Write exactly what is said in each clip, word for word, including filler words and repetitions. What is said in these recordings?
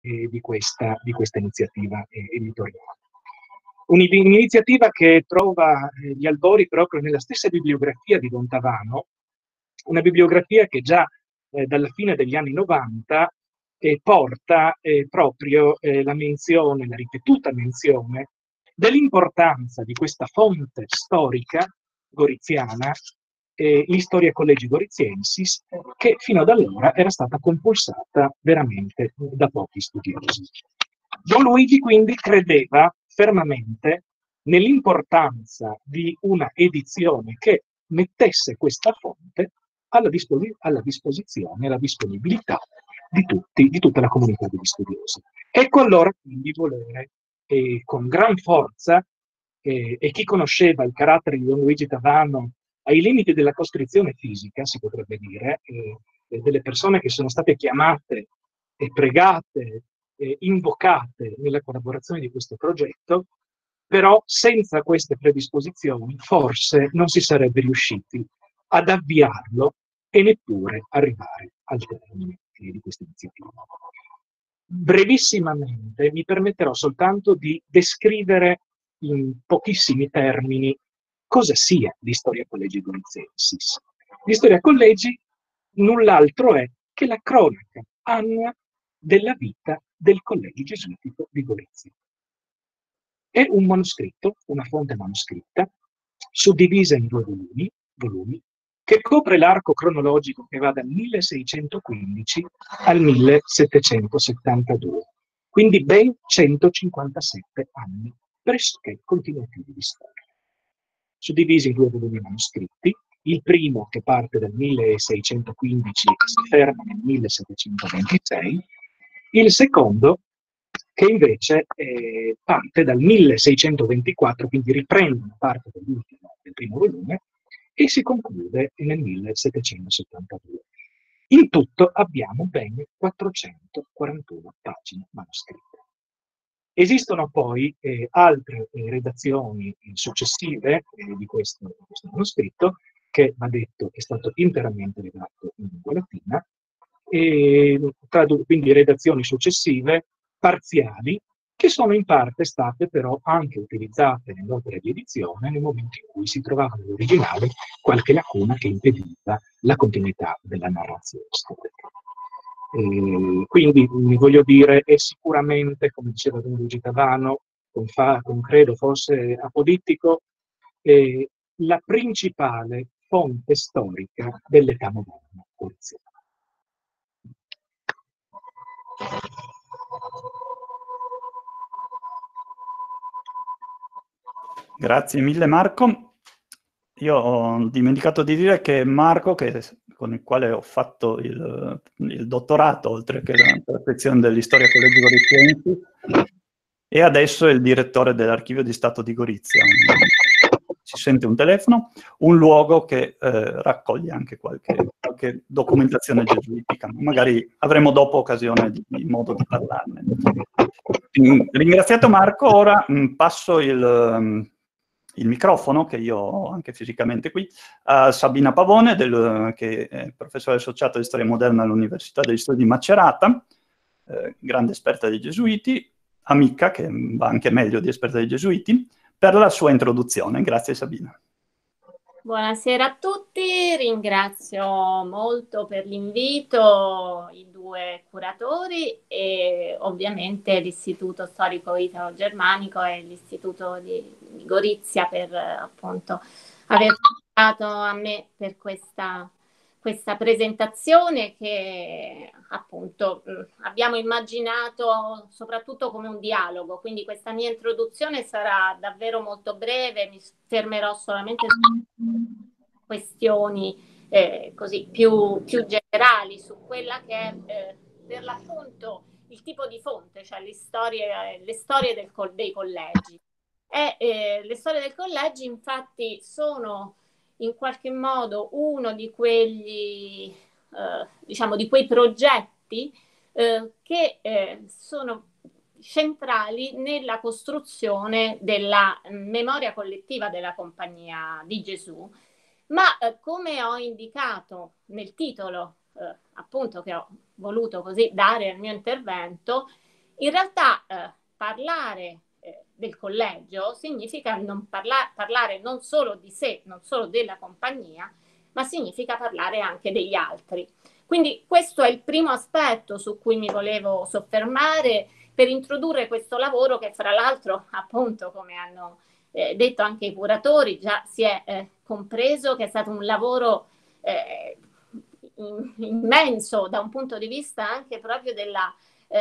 eh, di, questa, di questa iniziativa eh, editoriale. Un'iniziativa che trova eh, gli albori proprio nella stessa bibliografia di Don Tavano, una bibliografia che già eh, dalla fine degli anni novanta eh, porta eh, proprio eh, la menzione, la ripetuta menzione dell'importanza di questa fonte storica goriziana, eh, l'Historia Collegi Goriziensis, che fino ad allora era stata compulsata veramente da pochi studiosi. Don Luigi quindi credeva fermamente nell'importanza di una edizione che mettesse questa fonte alla, disposi- alla disposizione, alla disponibilità di tutti, di tutta la comunità degli studiosi. Ecco allora quindi volere eh, con gran forza, eh, e chi conosceva il carattere di Don Luigi Tavano ai limiti della costrizione fisica, si potrebbe dire, eh, eh, delle persone che sono state chiamate e pregate, eh, invocate nella collaborazione di questo progetto, però senza queste predisposizioni forse non si sarebbe riusciti ad avviarlo e neppure arrivare al termine eh, di questa iniziativa. Brevissimamente mi permetterò soltanto di descrivere in pochissimi termini cosa sia l'Historia Collegi Goriziensis. L'Historia Collegi null'altro è che la cronaca annua della vita del Collegio Gesuitico di Gorizia. È un manoscritto, una fonte manoscritta, suddivisa in due volumi, volumi che copre l'arco cronologico che va dal milleseicentoquindici al millesettecentosettantadue, quindi ben centocinquantasette anni pressoché continuativi di storia. Suddivisi in due volumi manoscritti, il primo che parte dal milleseicentoquindici e si ferma nel millesettecentoventisei, il secondo che invece eh, parte dal milleseicentoventiquattro, quindi riprende una parte dell'ultimo, del primo volume, e si conclude nel millesettecentosettantadue. In tutto abbiamo ben quattrocentoquarantuno pagine manoscritte. Esistono poi eh, altre eh, redazioni eh, successive eh, di, questo, di questo manoscritto, che va detto è stato interamente redatto in lingua latina, e, tradu- quindi redazioni successive parziali, che sono in parte state però anche utilizzate nell'opera di edizione nel momento in cui si trovava nell'originale qualche lacuna che impediva la continuità della narrazione storica. E quindi, voglio dire, è sicuramente, come diceva Don Luigi Tavano, con, fa, con credo forse apodittico, eh, la principale fonte storica dell'età moderna goriziana. Grazie mille Marco. Io ho dimenticato di dire che Marco, che, con il quale ho fatto il, il dottorato, oltre che la perfezione dell'Historia Collegi Goriziensis, e adesso è il direttore dell'Archivio di Stato di Gorizia. Si sente un telefono, un luogo che eh, raccoglie anche qualche, qualche documentazione gesuitica. Magari avremo dopo occasione di, di modo di parlarne. Ringraziato Marco, ora mh, passo il... Um, il microfono, che io ho anche fisicamente qui, a Sabina Pavone, del, che è professore associato di storia moderna all'Università degli Studi di Macerata, eh, grande esperta dei Gesuiti, amica, che va anche meglio di esperta dei Gesuiti, per la sua introduzione. Grazie Sabina. Buonasera a tutti, ringrazio molto per l'invito i due curatori e ovviamente l'Istituto Storico Italo-Germanico e l'Istituto di, di Gorizia per appunto aver dato a me per questa, questa presentazione che appunto abbiamo immaginato soprattutto come un dialogo, quindi questa mia introduzione sarà davvero molto breve, mi fermerò solamente su questioni eh, così più, più generali su quella che è eh, per l'appunto il tipo di fonte, cioè le storie, le storie del, dei collegi. E eh, le storie del collegi infatti sono in qualche modo uno di quegli, eh, diciamo, di quei progetti eh, che eh, sono centrali nella costruzione della memoria collettiva della Compagnia di Gesù, ma eh, come ho indicato nel titolo, eh, appunto, che ho voluto così dare al mio intervento, In realtà eh, parlare eh, del collegio significa non parla- parlare non solo di sé, non solo della compagnia, ma significa parlare anche degli altri. Quindi questo è il primo aspetto su cui mi volevo soffermare per introdurre questo lavoro che, fra l'altro, appunto, come hanno eh, detto anche i curatori, già si è eh, compreso che è stato un lavoro eh, immenso da un punto di vista anche proprio della eh,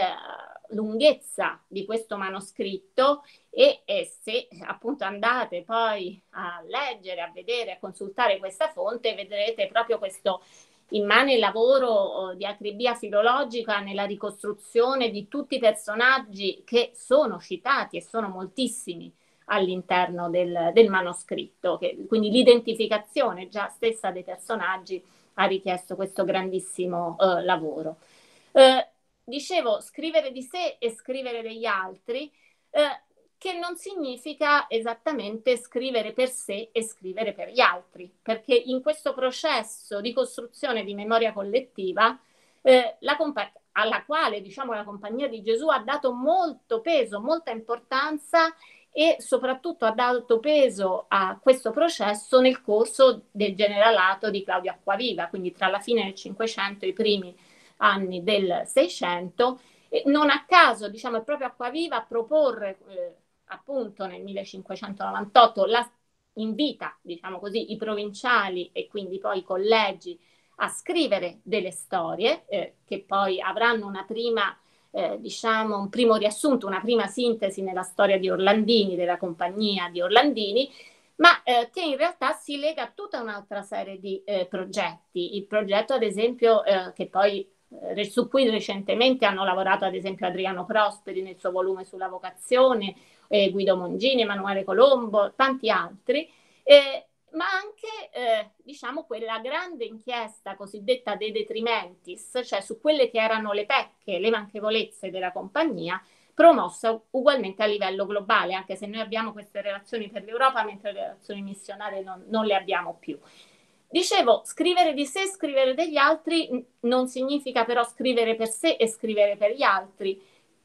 lunghezza di questo manoscritto e, e se appunto andate poi a leggere, a vedere, a consultare questa fonte, vedrete proprio questo immane lavoro di acribia filologica nella ricostruzione di tutti i personaggi che sono citati e sono moltissimi all'interno del, del manoscritto, che, quindi l'identificazione già stessa dei personaggi ha richiesto questo grandissimo uh, lavoro. Uh, dicevo, scrivere di sé e scrivere degli altri, uh, che non significa esattamente scrivere per sé e scrivere per gli altri, perché in questo processo di costruzione di memoria collettiva, eh, la compa- alla quale diciamo la Compagnia di Gesù ha dato molto peso, molta importanza e soprattutto ha dato peso a questo processo nel corso del generalato di Claudio Acquaviva, quindi tra la fine del Cinquecento e i primi anni del Seicento. E non a caso, diciamo, è proprio Acquaviva a proporre eh, appunto nel millecinquecentonovantotto la, invita, diciamo così, i provinciali e quindi poi i collegi a scrivere delle storie eh, che poi avranno una prima Eh, diciamo un primo riassunto, una prima sintesi nella storia di Orlandini, della compagnia di Orlandini, ma eh, che in realtà si lega a tutta un'altra serie di eh, progetti. Il progetto, ad esempio, eh, che poi eh, su cui recentemente hanno lavorato, ad esempio, Adriano Prosperi nel suo volume sulla vocazione, eh, Guido Mongini, Emanuele Colombo, tanti altri, eh, ma anche eh, diciamo quella grande inchiesta cosiddetta De Detrimentis, cioè su quelle che erano le pecche, le manchevolezze della compagnia, promossa ugualmente a livello globale, anche se noi abbiamo queste relazioni per l'Europa, mentre le relazioni missionarie non, non le abbiamo più. Dicevo, scrivere di sé, scrivere degli altri non significa però scrivere per sé e scrivere per gli altri.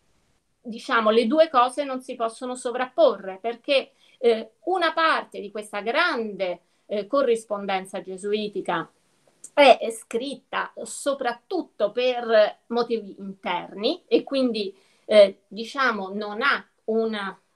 Diciamo, le due cose non si possono sovrapporre, perché eh, una parte di questa grande eh, corrispondenza gesuitica è, è scritta soprattutto per motivi interni e quindi eh, diciamo non ha un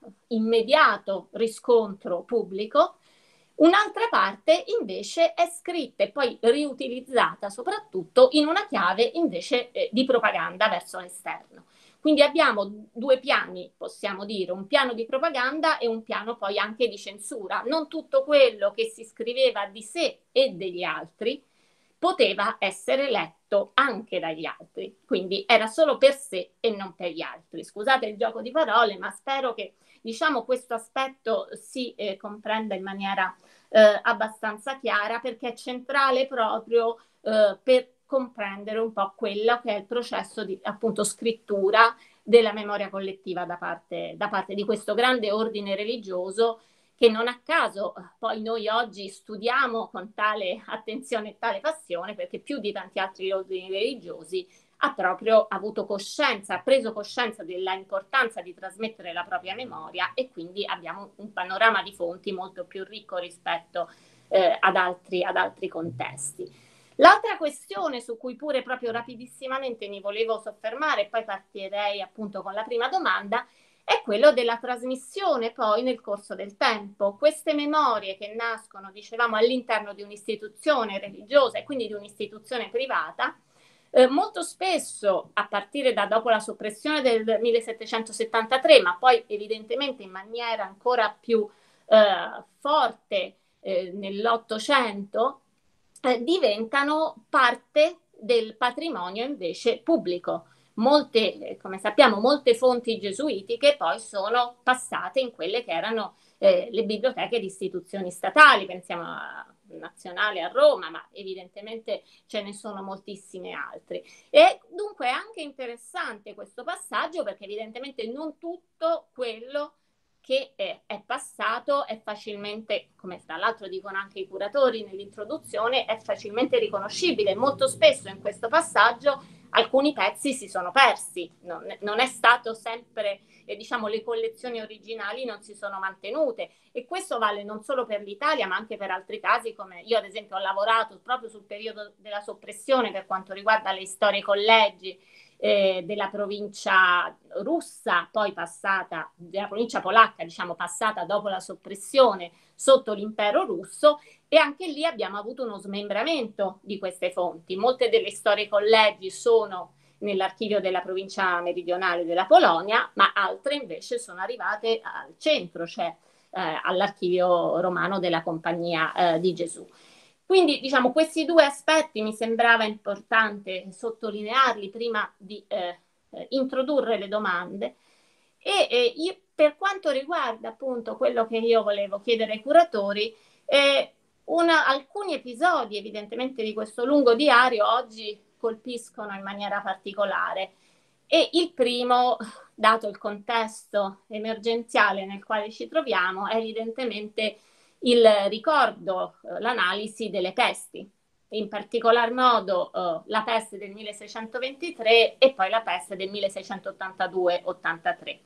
immediato riscontro pubblico. Un'altra parte invece è scritta e poi riutilizzata soprattutto in una chiave invece eh, di propaganda verso l'esterno. Quindi abbiamo due piani, possiamo dire, un piano di propaganda e un piano poi anche di censura. Non tutto quello che si scriveva di sé e degli altri poteva essere letto anche dagli altri, quindi era solo per sé e non per gli altri. Scusate il gioco di parole, ma spero che diciamo questo aspetto si eh, comprenda in maniera eh, abbastanza chiara, perché è centrale proprio eh, per comprendere un po' quello che è il processo di appunto scrittura della memoria collettiva da parte, da parte di questo grande ordine religioso che non a caso poi noi oggi studiamo con tale attenzione e tale passione, perché più di tanti altri ordini religiosi ha proprio avuto coscienza, ha preso coscienza della importanza di trasmettere la propria memoria e quindi abbiamo un panorama di fonti molto più ricco rispetto eh, ad, altri, ad altri contesti. L'altra questione su cui pure proprio rapidissimamente mi volevo soffermare e poi partirei appunto con la prima domanda è quello della trasmissione poi nel corso del tempo. Queste memorie che nascono, dicevamo, all'interno di un'istituzione religiosa e quindi di un'istituzione privata, eh, molto spesso a partire da dopo la soppressione del millesettecentosettantatré, ma poi evidentemente in maniera ancora più eh, forte eh, nell'Ottocento, eh, diventano parte del patrimonio invece pubblico. Molte, come sappiamo, molte fonti gesuitiche poi sono passate in quelle che erano eh, le biblioteche di istituzioni statali, pensiamo a Nazionale a Roma, ma evidentemente ce ne sono moltissime altre. E dunque è anche interessante questo passaggio perché evidentemente non tutto quello che è, è passato è facilmente, come tra l'altro dicono anche i curatori nell'introduzione, è facilmente riconoscibile. Molto spesso in questo passaggio alcuni pezzi si sono persi, non, non è stato sempre, eh, diciamo, le collezioni originali non si sono mantenute, e questo vale non solo per l'Italia ma anche per altri casi, come io ad esempio ho lavorato proprio sul periodo della soppressione per quanto riguarda le storie collegi eh, della provincia russa, poi passata, della provincia polacca, diciamo, passata dopo la soppressione sotto l'impero russo, e anche lì abbiamo avuto uno smembramento di queste fonti. Molte delle storie collegi sono nell'archivio della provincia meridionale della Polonia, ma altre invece sono arrivate al centro, cioè eh, all'archivio romano della Compagnia eh, di Gesù. Quindi, diciamo, questi due aspetti mi sembrava importante sottolinearli prima di eh, eh, introdurre le domande. E eh, io, per quanto riguarda appunto quello che io volevo chiedere ai curatori, eh, una, alcuni episodi evidentemente di questo lungo diario oggi colpiscono in maniera particolare, e il primo, dato il contesto emergenziale nel quale ci troviamo, è evidentemente il ricordo, eh, l'analisi delle pesti, in particolar modo eh, la peste del milleseicentoventitré e poi la peste del milleseicentottantadue ottantatré.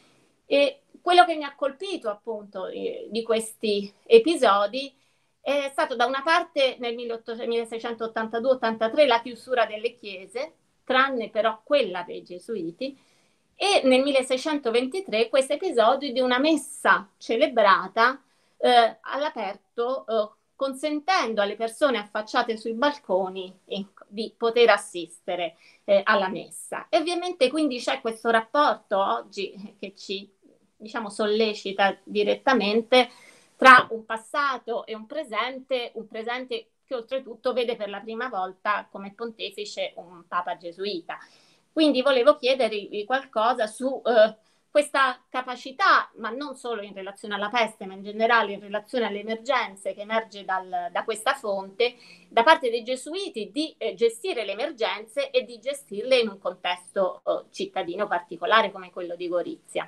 E quello che mi ha colpito appunto eh, di questi episodi è stato da una parte nel milleseicentottantadue ottantatré la chiusura delle chiese, tranne però quella dei Gesuiti, e nel milleseicentoventitré questo episodio di una messa celebrata eh, all'aperto, eh, consentendo alle persone affacciate sui balconi eh, di poter assistere eh, alla messa. E ovviamente quindi c'è questo rapporto oggi che ci, diciamo, sollecita direttamente tra un passato e un presente, un presente che oltretutto vede per la prima volta come pontefice un papa gesuita. Quindi volevo chiedervi qualcosa su eh, questa capacità, ma non solo in relazione alla peste, ma in generale in relazione alle emergenze che emerge dal, da questa fonte, da parte dei gesuiti, di eh, gestire le emergenze e di gestirle in un contesto eh, cittadino particolare come quello di Gorizia.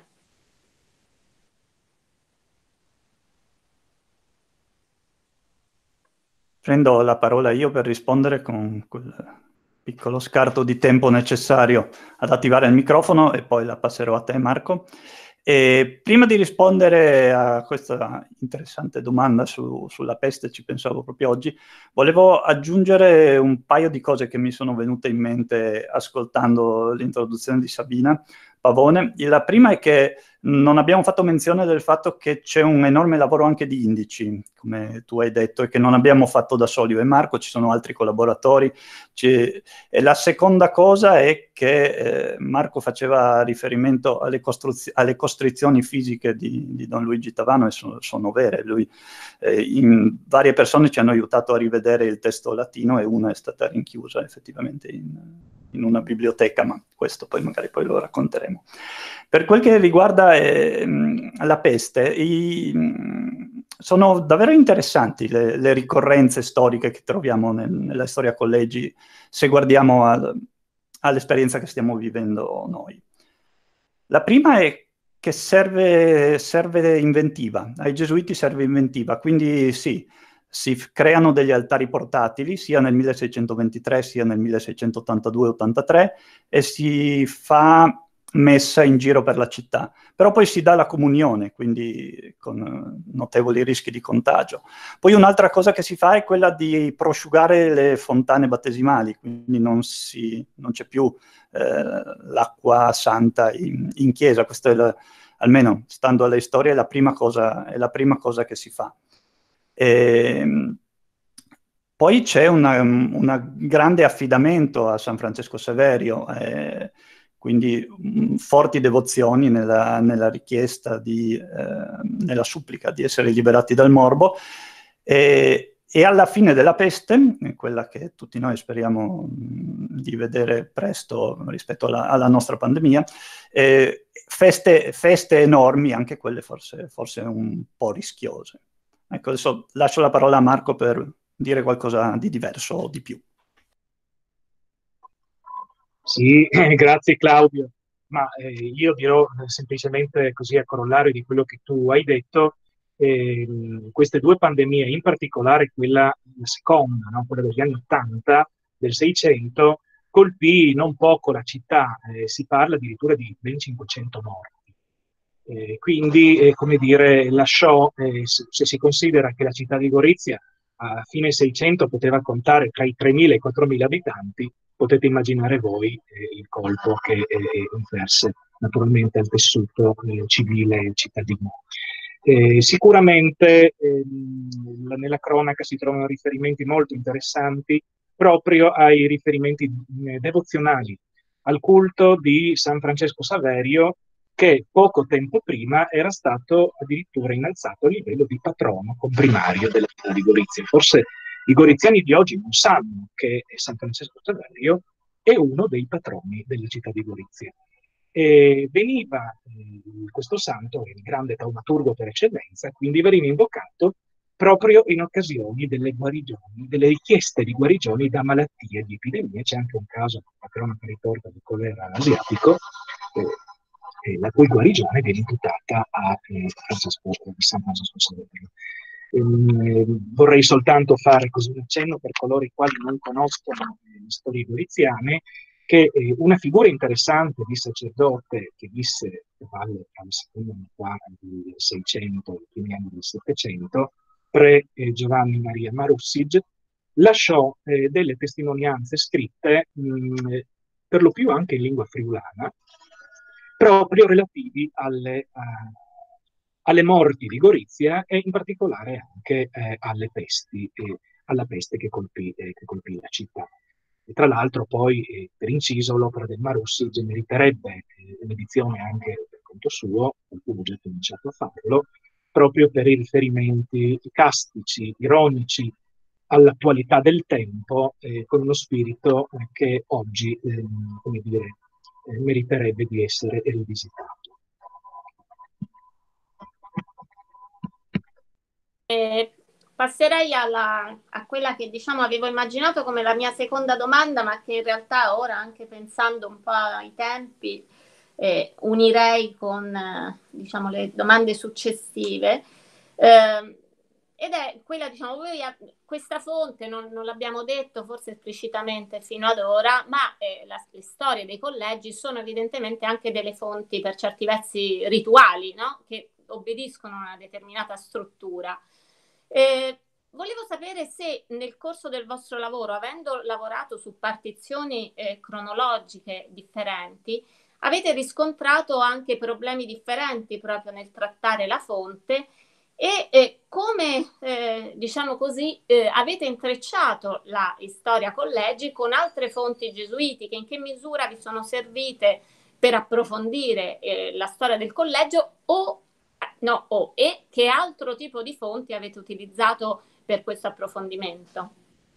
Prendo la parola io per rispondere con quel piccolo scarto di tempo necessario ad attivare il microfono e poi la passerò a te, Marco. E prima di rispondere a questa interessante domanda su, sulla peste, ci pensavo proprio oggi, volevo aggiungere un paio di cose che mi sono venute in mente ascoltando l'introduzione di Sabina Pavone. La prima è che non abbiamo fatto menzione del fatto che c'è un enorme lavoro anche di indici, come tu hai detto, e che non abbiamo fatto da soli io e Marco, ci sono altri collaboratori. E la seconda cosa è che eh, Marco faceva riferimento alle, alle costrizioni fisiche di, di Don Luigi Tavano, e sono, sono vere. Lui, eh, in, varie persone ci hanno aiutato a rivedere il testo latino, e una è stata rinchiusa effettivamente in, in una biblioteca, ma questo poi magari poi lo racconteremo. Per quel che riguarda eh, la peste, i, sono davvero interessanti le, le ricorrenze storiche che troviamo nel, nella storia collegi, se guardiamo al, all'esperienza che stiamo vivendo noi. La prima è che serve, serve inventiva, ai gesuiti serve inventiva, quindi sì, si creano degli altari portatili sia nel milleseicentoventitré sia nel milleseicentottantadue ottantatré, e si fa messa in giro per la città, però poi si dà la comunione, quindi con notevoli rischi di contagio. Poi un'altra cosa che si fa è quella di prosciugare le fontane battesimali, quindi non, si, non c'è più eh, l'acqua santa in, in chiesa. Questa è la, almeno stando alle storie, è la prima cosa, è la prima cosa che si fa. E poi c'è un grande affidamento a San Francesco Saverio, eh, quindi mh, forti devozioni nella, nella richiesta, di, eh, nella supplica di essere liberati dal morbo, e, e alla fine della peste, quella che tutti noi speriamo mh, di vedere presto rispetto alla, alla nostra pandemia, eh, feste, feste enormi, anche quelle forse, forse un po' rischiose. Ecco, adesso lascio la parola a Marco per dire qualcosa di diverso o di più. Sì, grazie Claudio, ma eh, io dirò eh, semplicemente così a corollario di quello che tu hai detto, eh, queste due pandemie, in particolare quella la seconda, no? Quella degli anni ottanta, del Seicento, colpì non poco la città, eh, si parla addirittura di ben cinquecento morti. Eh, quindi, eh, come dire, lasciò, eh, se, se si considera che la città di Gorizia a fine Seicento poteva contare tra i tremila e i quattromila abitanti, potete immaginare voi eh, il colpo che eh, inferse naturalmente al tessuto eh, civile cittadino. Eh, sicuramente ehm, nella cronaca si trovano riferimenti molto interessanti proprio ai riferimenti eh, devozionali al culto di San Francesco Saverio, che poco tempo prima era stato addirittura innalzato a livello di patrono comprimario della città di Gorizia. Forse i goriziani di oggi non sanno che San Francesco Saverio è uno dei patroni della città di Gorizia. E veniva eh, questo santo, il grande taumaturgo per eccellenza, quindi veniva invocato proprio in occasioni delle guarigioni, delle richieste di guarigioni da malattie, di epidemie. C'è anche un caso, la cronaca riporta, di colera asiatico, eh, eh, la cui guarigione viene imputata a eh, Francesco, San Francesco Saverio. Eh, vorrei soltanto fare così un accenno per coloro i quali non conoscono eh, le storie goriziane, che eh, una figura interessante di sacerdote che visse a valle tra la seconda metà del Seicento e i primi anni del Settecento, pre eh, Giovanni Maria Marussig, lasciò eh, delle testimonianze scritte, mh, per lo più anche in lingua friulana, proprio relativi alle, uh, alle morti di Gorizia e in particolare anche eh, alle pesti, eh, alla peste che colpì, eh, che colpì la città. E tra l'altro poi, eh, per inciso, l'opera del Marussig meriterebbe eh, un'edizione anche per conto suo, qualcuno già ha cominciato a farlo, proprio per i riferimenti castici, ironici all'attualità del tempo, eh, con uno spirito eh, che oggi, eh, come dire, eh, meriterebbe di essere rivisitato. Eh, passerei alla, a quella che diciamo avevo immaginato come la mia seconda domanda, ma che in realtà ora, anche pensando un po' ai tempi, eh, unirei con eh, diciamo le domande successive. Eh, ed è quella, diciamo, voi, questa fonte non, non l'abbiamo detto forse esplicitamente fino ad ora, ma eh, la, le storie dei collegi sono evidentemente anche delle fonti per certi versi rituali, no? Che obbediscono a una determinata struttura. Eh, volevo sapere se nel corso del vostro lavoro, avendo lavorato su partizioni eh, cronologiche differenti, avete riscontrato anche problemi differenti proprio nel trattare la fonte e eh, come, eh, diciamo così, eh, avete intrecciato la storia collegi con altre fonti gesuitiche, in che misura vi sono servite per approfondire eh, la storia del collegio o, no, o e che altro tipo di fonti avete utilizzato per questo approfondimento?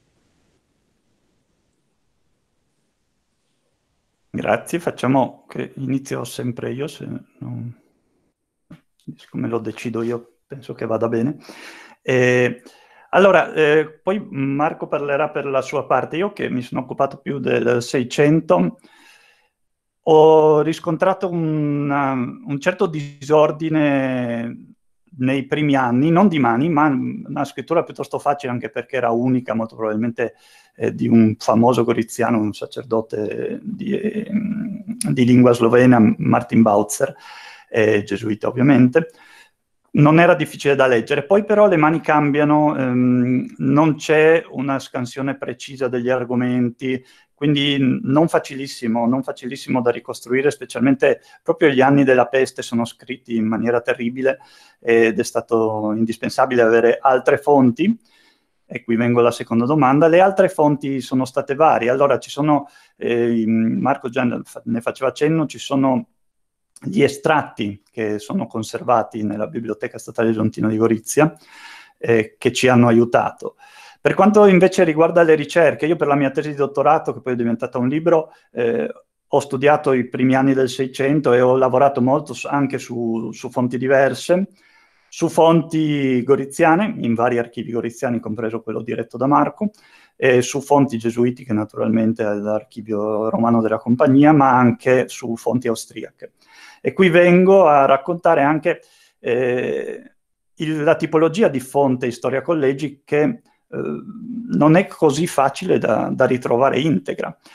Grazie, facciamo che inizio sempre io, se non... siccome lo decido io penso che vada bene. Eh, allora, eh, poi Marco parlerà per la sua parte. Io che mi sono occupato più del Seicento, ho riscontrato una, un certo disordine nei primi anni, non di Mani, ma una scrittura piuttosto facile, anche perché era unica, molto probabilmente eh, di un famoso goriziano, un sacerdote di, eh, di lingua slovena, Martin Bautzer, eh, gesuita ovviamente. Non era difficile da leggere, poi però le mani cambiano, ehm, non c'è una scansione precisa degli argomenti, quindi non facilissimo, non facilissimo da ricostruire, specialmente proprio gli anni della peste sono scritti in maniera terribile ed è stato indispensabile avere altre fonti. E qui vengo alla seconda domanda. Le altre fonti sono state varie. Allora ci sono, eh, Marco già ne faceva cenno, ci sono gli estratti che sono conservati nella Biblioteca Statale Leontino di Gorizia, eh, che ci hanno aiutato. Per quanto invece riguarda le ricerche, io per la mia tesi di dottorato, che poi è diventata un libro, eh, ho studiato i primi anni del Seicento e ho lavorato molto anche su, su fonti diverse, su fonti goriziane, in vari archivi goriziani, compreso quello diretto da Marco, e su fonti gesuitiche, naturalmente, all'archivio romano della Compagnia, ma anche su fonti austriache. E qui vengo a raccontare anche eh, il, la tipologia di fonte in storia collegi che eh, non è così facile da, da ritrovare integra.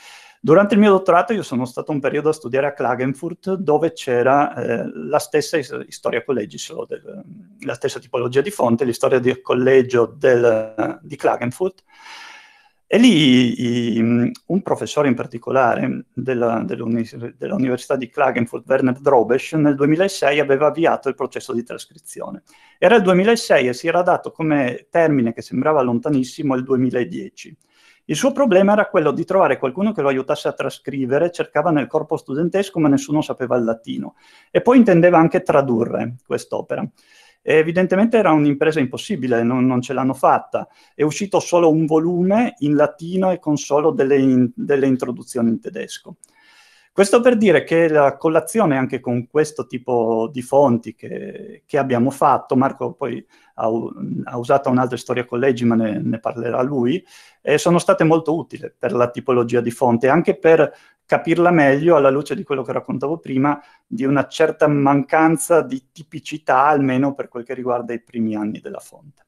Durante il mio dottorato io sono stato un periodo a studiare a Klagenfurt, dove c'era eh, la stessa Historia Collegii, solo del, la stessa tipologia di fonte, l'Historia del Collegio del, di Klagenfurt. E lì i, un professore in particolare della, dell'Università di Klagenfurt, Werner Drobesch, nel duemilasei aveva avviato il processo di trascrizione. Era il duemilasei e si era dato come termine che sembrava lontanissimo il duemiladieci. Il suo problema era quello di trovare qualcuno che lo aiutasse a trascrivere, cercava nel corpo studentesco ma nessuno sapeva il latino, e poi intendeva anche tradurre quest'opera. E evidentemente era un'impresa impossibile, non, non ce l'hanno fatta. È uscito solo un volume in latino e con solo delle, in, delle introduzioni in tedesco. Questo per dire che la collazione anche con questo tipo di fonti che, che abbiamo fatto, Marco poi ha, ha usato un'altra Storia Collegii, ma ne, ne parlerà lui, eh, sono state molto utili per la tipologia di fonte, anche per capirla meglio alla luce di quello che raccontavo prima, di una certa mancanza di tipicità, almeno per quel che riguarda i primi anni della fonte.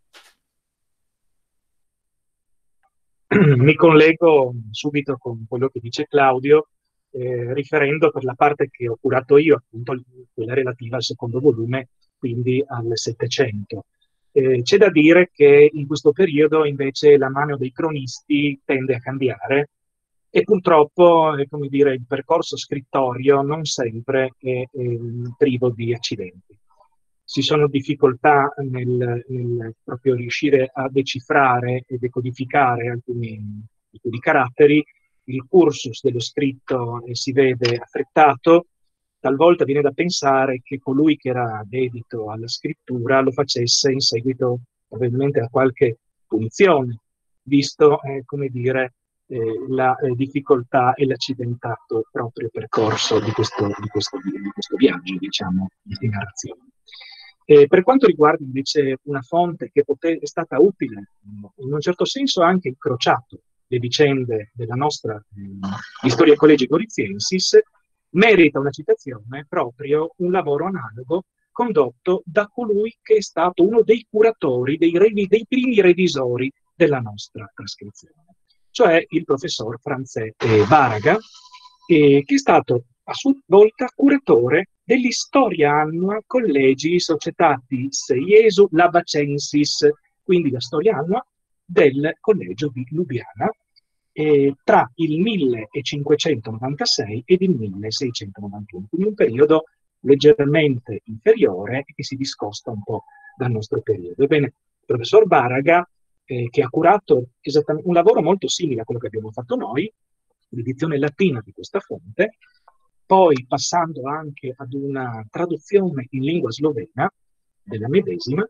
Mi collego subito con quello che dice Claudio, eh, riferendo per la parte che ho curato io, appunto quella relativa al secondo volume, quindi al Settecento. Eh, c'è da dire che in questo periodo invece la mano dei cronisti tende a cambiare, e purtroppo, eh, come dire, il percorso scrittorio non sempre è, è privo di accidenti. Ci sono difficoltà nel, nel proprio riuscire a decifrare e decodificare alcuni tipi di caratteri. Il cursus dello scritto eh, si vede affrettato. Talvolta viene da pensare che colui che era dedito alla scrittura lo facesse in seguito probabilmente a qualche punizione, visto, eh, come dire, Eh, la eh, difficoltà e l'accidentato proprio percorso di questo, di questo, di questo viaggio, diciamo, di narrazione. Eh, per quanto riguarda invece una fonte che pote- è stata utile, in un certo senso ha anche incrociato le vicende della nostra eh, Historia Collegii Goriziensis, merita una citazione proprio un lavoro analogo condotto da colui che è stato uno dei curatori, dei, revi- dei primi revisori della nostra trascrizione, cioè il professor Franzè Baraga, eh, che è stato a sua volta curatore dell'Historia Annua Collegii Societatis Iesu Labacensis, quindi la storia annua del Collegio di Lubiana, eh, tra il millecinquecentonovantasei ed il milleseicentonovantuno, quindi un periodo leggermente inferiore e che si discosta un po' dal nostro periodo. Ebbene, il professor Baraga, eh, che ha curato esattamente un lavoro molto simile a quello che abbiamo fatto noi, l'edizione latina di questa fonte, poi passando anche ad una traduzione in lingua slovena della medesima,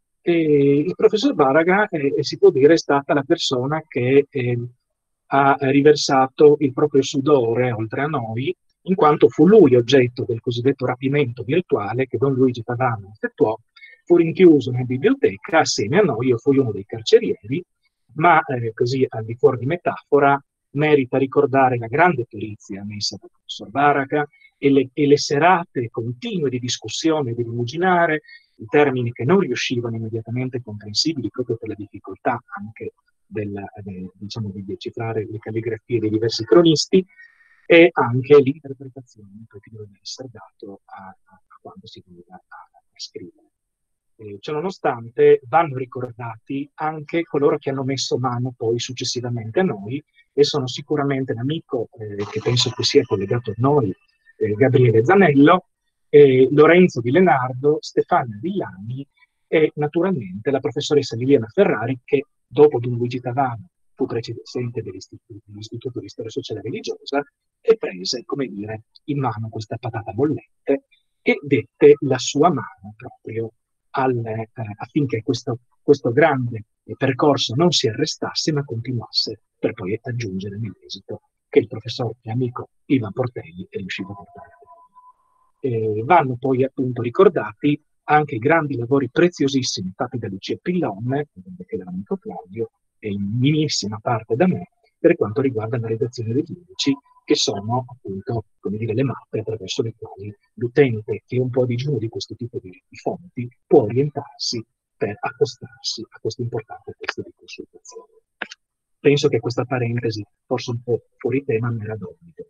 e il professor Baraga, eh, si può dire, è stata la persona che eh, ha riversato il proprio sudore oltre a noi, in quanto fu lui oggetto del cosiddetto rapimento virtuale che Don Luigi Pavano effettuò. Fu rinchiuso in biblioteca assieme a noi, io fui uno dei carcerieri, ma eh, così al di fuori di metafora merita ricordare la grande perizia messa dal professor Baraga e le, e le serate continue di discussione e di rimuginare, i termini che non riuscivano immediatamente comprensibili proprio per la difficoltà anche del, de, diciamo, di decifrare le calligrafie dei diversi cronisti, e anche l'interpretazione che doveva essere dato a, a quando si doveva a, a scrivere. Eh, ciononostante vanno ricordati anche coloro che hanno messo mano poi successivamente a noi, e sono sicuramente l'amico eh, che penso che sia collegato a noi, eh, Gabriele Zanello, eh, Lorenzo Di Lenardo, Stefania Villani e naturalmente la professoressa Liliana Ferrari, che dopo Don Luigi Tavano fu presidente dell'Istituto, dell'Istituto di Storia Sociale e Religiosa, e prese, come dire, in mano questa patata bollente e dette la sua mano proprio al, eh, affinché questo, questo grande percorso non si arrestasse ma continuasse, per poi aggiungere nell'esito che il professor e amico Ivan Portelli è riuscito a portare. Eh, vanno poi appunto ricordati anche i grandi lavori preziosissimi fatti da Lucia Pillon, che era l'amico Claudio, e in minissima parte da me, per quanto riguarda la redazione degli indici, che sono appunto, come dire, le mappe attraverso le quali l'utente che è un po' a digiuno di questo tipo di, di fonti può orientarsi per accostarsi a questo importante testo di consultazione. penso che questa parentesi, forse un po' fuori tema, me la d'obbligo.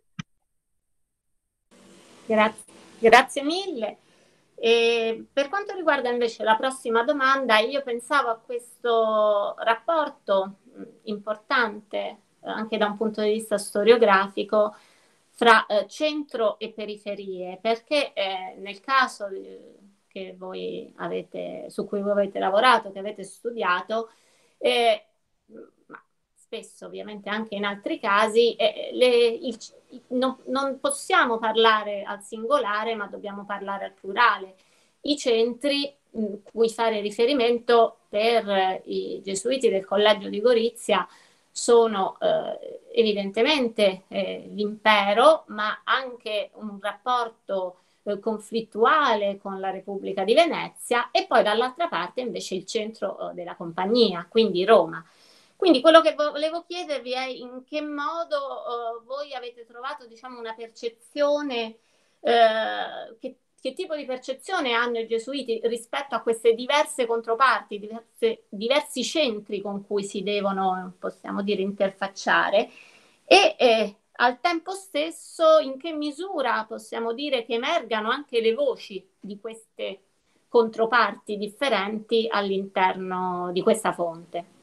Grazie, grazie mille. E per quanto riguarda invece la prossima domanda, io pensavo a questo rapporto importante, anche da un punto di vista storiografico, fra eh, centro e periferie, perché eh, nel caso eh, che voi avete, su cui voi avete lavorato, che avete studiato, eh, ma spesso ovviamente anche in altri casi, eh, le, il, non, non possiamo parlare al singolare, ma dobbiamo parlare al plurale. I centri mh, cui fare riferimento per eh, i gesuiti del Collegio di Gorizia sono eh, evidentemente eh, l'impero, ma anche un rapporto eh, conflittuale con la Repubblica di Venezia, e poi dall'altra parte invece il centro eh, della compagnia, quindi Roma. Quindi quello che volevo chiedervi è in che modo uh, voi avete trovato, diciamo, una percezione, uh, che, che tipo di percezione hanno i gesuiti rispetto a queste diverse controparti, diverse, diversi centri con cui si devono, possiamo dire, interfacciare, e eh, al tempo stesso in che misura possiamo dire che emergano anche le voci di queste controparti differenti all'interno di questa fonte.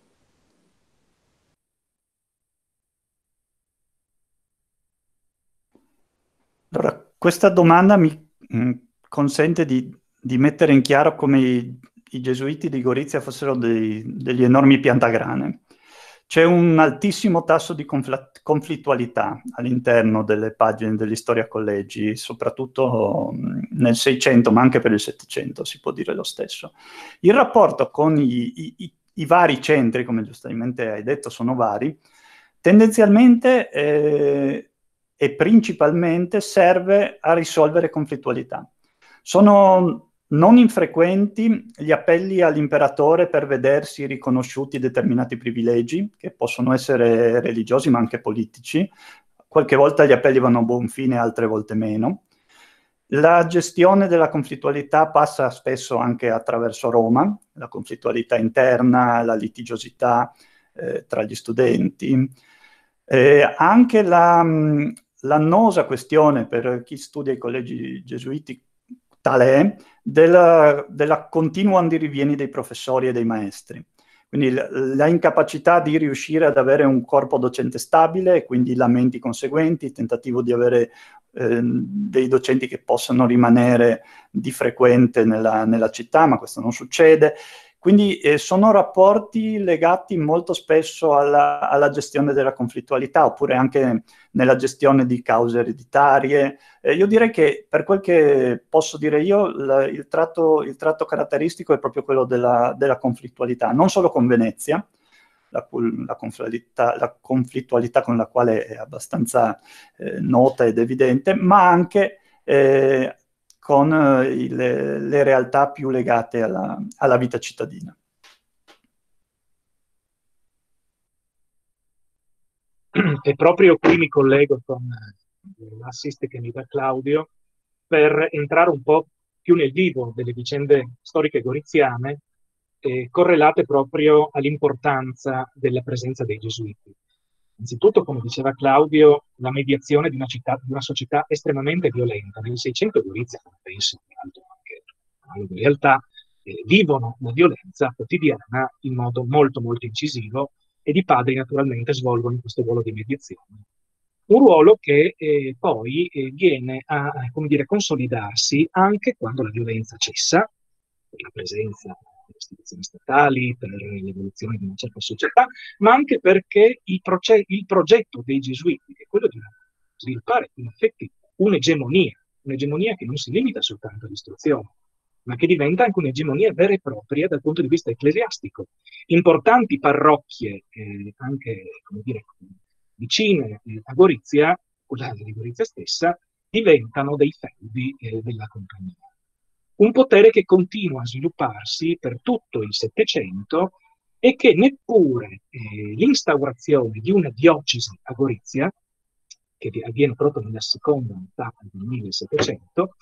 Allora, questa domanda mi mh, consente di, di mettere in chiaro come i, i gesuiti di Gorizia fossero dei, degli enormi piantagrane. C'è un altissimo tasso di confl- conflittualità all'interno delle pagine degli Storia Collegi, soprattutto mh, nel Seicento, ma anche per il Settecento, si può dire lo stesso. Il rapporto con i, i, i, i vari centri, come giustamente hai detto, sono vari, tendenzialmente eh, e principalmente serve a risolvere conflittualità. Sono non infrequenti gli appelli all'imperatore per vedersi riconosciuti determinati privilegi, che possono essere religiosi ma anche politici. Qualche volta gli appelli vanno a buon fine, altre volte meno. La gestione della conflittualità passa spesso anche attraverso Roma, la conflittualità interna, la litigiosità eh, tra gli studenti. Eh, anche la, mh, l'annosa questione per chi studia i collegi gesuiti, tale è, della, della continua andirivieni dei professori e dei maestri. Quindi la, la incapacità di riuscire ad avere un corpo docente stabile, e quindi lamenti conseguenti, il tentativo di avere eh, dei docenti che possano rimanere di frequente nella, nella città, ma questo non succede. Quindi eh, sono rapporti legati molto spesso alla, alla gestione della conflittualità, oppure anche nella gestione di cause ereditarie. Eh, io direi che, per quel che posso dire io, la, il, tratto, il tratto caratteristico è proprio quello della, della conflittualità, non solo con Venezia, la, la, conflittualità, la conflittualità con la quale è abbastanza eh, nota ed evidente, ma anche eh, con eh, le, le realtà più legate alla, alla vita cittadina. E proprio qui mi collego con l'assist che mi dà Claudio per entrare un po' più nel vivo delle vicende storiche goriziane, eh, correlate proprio all'importanza della presenza dei gesuiti. Anzitutto, come diceva Claudio, la mediazione di una, città, di una società estremamente violenta. Nel Seicento Gorizia, come penso anche alle realtà, eh, vivono la violenza quotidiana in modo molto molto incisivo, ed i padri naturalmente svolgono questo ruolo di mediazione. Un ruolo che eh, poi eh, viene a, come dire, consolidarsi anche quando la violenza cessa, per la presenza delle istituzioni statali, per l'evoluzione di una certa società, ma anche perché il, proce- il progetto dei gesuiti, che è quello di sviluppare in effetti un'egemonia, un'egemonia che non si limita soltanto all'istruzione, ma che diventa anche un'egemonia vera e propria dal punto di vista ecclesiastico. Importanti parrocchie, eh, anche, come dire, vicine eh, a Gorizia, quella di Gorizia stessa, diventano dei feudi eh, della compagnia. Un potere che continua a svilupparsi per tutto il Settecento e che neppure eh, l'instaurazione di una diocesi a Gorizia, che avviene proprio nella seconda metà del millesettecento,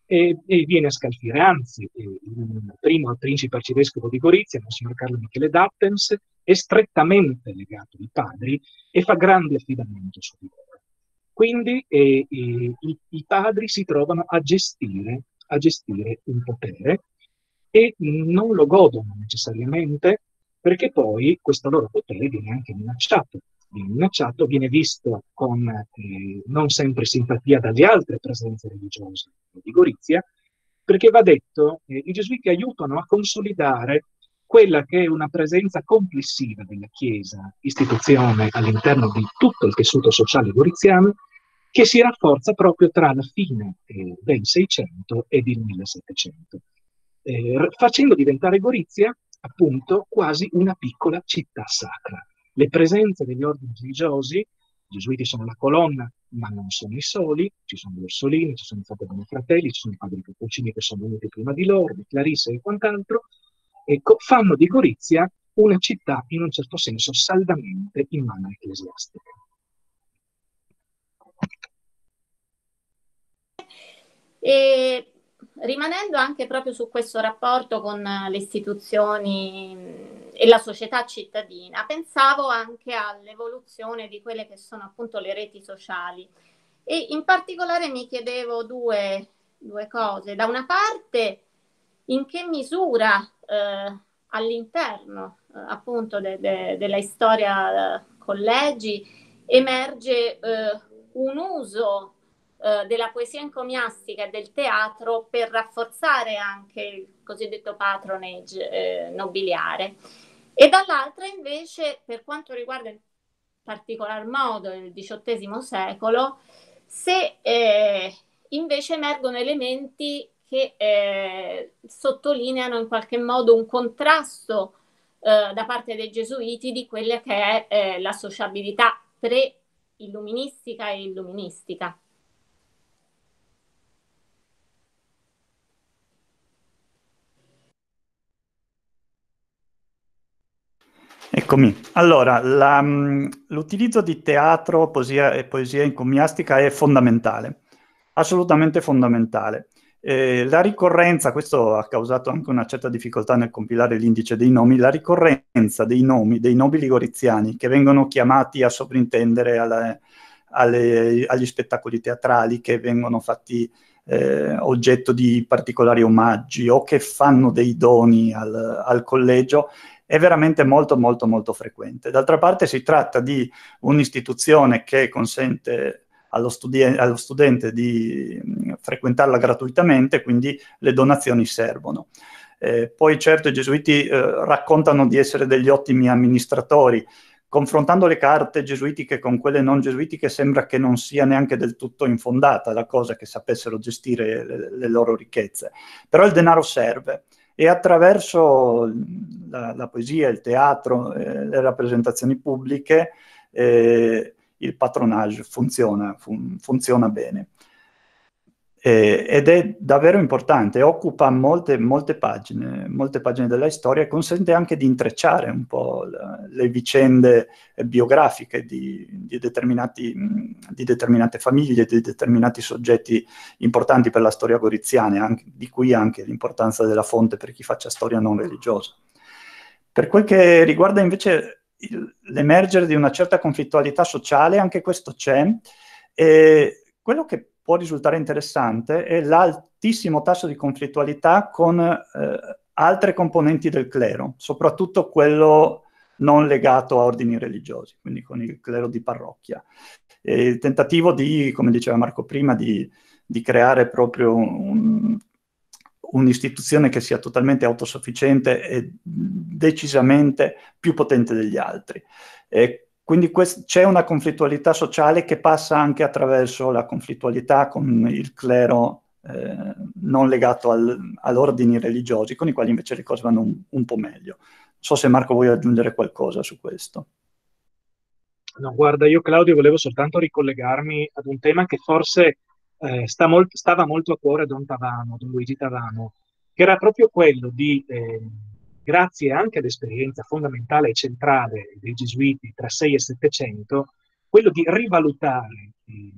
e, e viene a scalfire. Anzi, eh, il primo principe arcivescovo di Gorizia, Monsignor Carlo Michele d'Attens, è strettamente legato ai padri e fa grande affidamento su di loro. Quindi eh, i, i padri si trovano a gestire, a gestire un potere e non lo godono necessariamente, perché poi questo loro potere viene anche minacciato. Viene minacciato, viene visto con eh, non sempre simpatia dalle altre presenze religiose di Gorizia, perché va detto, eh, i gesuiti aiutano a consolidare quella che è una presenza complessiva della Chiesa, istituzione all'interno di tutto il tessuto sociale goriziano, che si rafforza proprio tra la fine eh, del Seicento ed il millesettecento, eh, facendo diventare Gorizia appunto quasi una piccola città sacra. Le presenze degli ordini religiosi, i gesuiti sono la colonna, ma non sono i soli, ci sono gli Orsolini, ci sono i Fratelli Fratelli, ci sono i padri cappuccini che sono venuti prima di loro, di Clarisse e quant'altro, ecco, fanno di Gorizia una città in un certo senso saldamente in mano ecclesiastica. E rimanendo anche proprio su questo rapporto con le istituzioni e la società cittadina, pensavo anche all'evoluzione di quelle che sono appunto le reti sociali e in particolare mi chiedevo due, due cose. Da una parte, in che misura eh, all'interno eh, appunto de, de, della storia eh, collegi emerge eh, un uso della poesia encomiastica e del teatro per rafforzare anche il cosiddetto patronage eh, nobiliare. E dall'altra invece, per quanto riguarda in particolar modo il diciottesimo secolo, se eh, invece emergono elementi che eh, sottolineano in qualche modo un contrasto eh, da parte dei gesuiti di quella che è eh, la sociabilità pre-illuministica e illuministica. Eccomi. Allora, la, l'utilizzo di teatro, poesia e poesia encomiastica è fondamentale, assolutamente fondamentale. Eh, la ricorrenza, questo ha causato anche una certa difficoltà nel compilare l'indice dei nomi, la ricorrenza dei nomi dei nobili goriziani che vengono chiamati a sovrintendere alle, alle, agli spettacoli teatrali, che vengono fatti eh, oggetto di particolari omaggi o che fanno dei doni al, al collegio, è veramente molto molto molto frequente. D'altra parte si tratta di un'istituzione che consente allo, studi- allo studente di mh, frequentarla gratuitamente, quindi le donazioni servono. Eh, poi certo i gesuiti eh, raccontano di essere degli ottimi amministratori. Confrontando le carte gesuitiche con quelle non gesuitiche sembra che non sia neanche del tutto infondata la cosa, che sapessero gestire le, le loro ricchezze. Però il denaro serve. E attraverso la, la poesia, il teatro, eh, le rappresentazioni pubbliche, eh, il patronage funziona, fun- funziona bene. Eh, ed è davvero importante, occupa molte, molte pagine, molte pagine della storia e consente anche di intrecciare un po' le, le vicende biografiche di, di, determinati, di determinate famiglie, di determinati soggetti importanti per la storia goriziana, anche, di cui anche l'importanza della fonte per chi faccia storia non religiosa. Per quel che riguarda invece il, l'emergere di una certa conflittualità sociale, anche questo c'è, e quello che può risultare interessante è l'altissimo tasso di conflittualità con eh, altre componenti del clero, soprattutto quello non legato a ordini religiosi, quindi con il clero di parrocchia. E il tentativo di, come diceva Marco prima, di, di creare proprio un, un'istituzione che sia totalmente autosufficiente e decisamente più potente degli altri. E quindi quest- c'è una conflittualità sociale che passa anche attraverso la conflittualità con il clero eh, non legato al, ad ordini religiosi, con i quali invece le cose vanno un, un po' meglio. Non so se Marco vuoi aggiungere qualcosa su questo. No, guarda, io Claudio volevo soltanto ricollegarmi ad un tema che forse eh, sta molt- stava molto a cuore a Don Tavano, Don Luigi Tavano, che era proprio quello di, eh, grazie anche all'esperienza fondamentale e centrale dei Gesuiti tra sei e settecento, quello di rivalutare eh,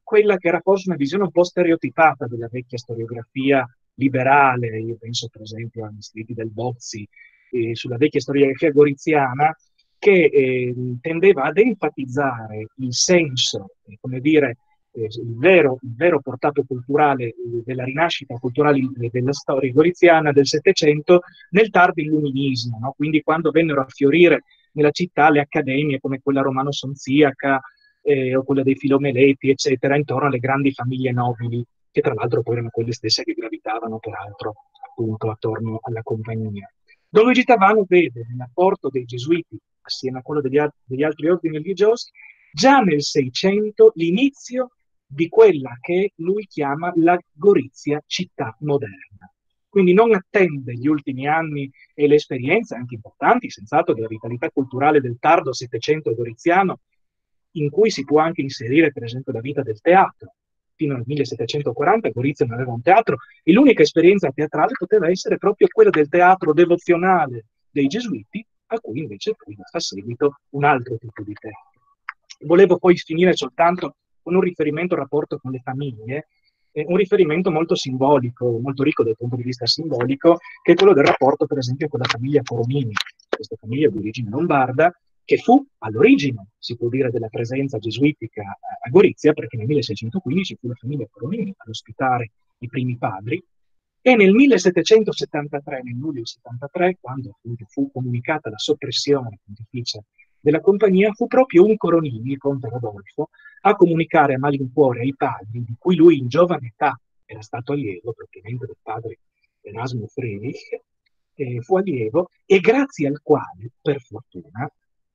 quella che era forse una visione un po' stereotipata della vecchia storiografia liberale. Io penso per esempio agli scritti del Bozzi eh, sulla vecchia storiografia goriziana, che eh, tendeva ad enfatizzare il senso, eh, come dire, eh, il, vero, il vero portato culturale eh, della rinascita culturale eh, della storia goriziana del Settecento nel tardo illuminismo, no? Quindi quando vennero a fiorire nella città le accademie come quella romano-sonziaca eh, o quella dei Filomeletti, eccetera, intorno alle grandi famiglie nobili, che tra l'altro poi erano quelle stesse che gravitavano peraltro appunto attorno alla compagnia. Don Luigi Tavano vede nell'apporto dei gesuiti, assieme a quello degli, degli altri ordini religiosi, già nel Seicento l'inizio di quella che lui chiama la Gorizia città moderna. Quindi non attende gli ultimi anni e le esperienze, anche importanti, senz'altro, della vitalità culturale del tardo Settecento goriziano, in cui si può anche inserire, per esempio, la vita del teatro. Fino al millesettecentoquaranta Gorizia non aveva un teatro e l'unica esperienza teatrale poteva essere proprio quella del teatro devozionale dei gesuiti, a cui invece poi fa seguito un altro tipo di teatro. Volevo poi finire soltanto con un riferimento al rapporto con le famiglie, eh, un riferimento molto simbolico, molto ricco dal punto di vista simbolico, che è quello del rapporto per esempio con la famiglia Coromini, questa famiglia di origine lombarda, che fu all'origine, si può dire, della presenza gesuitica a Gorizia, perché nel milleseicentoquindici fu la famiglia Coromini ad ospitare i primi padri, e nel millesettecentosettantatré, nel luglio del settantatré, quando appunto fu comunicata la soppressione pontificia della compagnia, fu proprio un Coronini, il conte Rodolfo, a comunicare a malincuore ai padri, di cui lui in giovane età era stato allievo, propriamente del padre Erasmo Fröhlich, eh, fu allievo, e grazie al quale, per fortuna,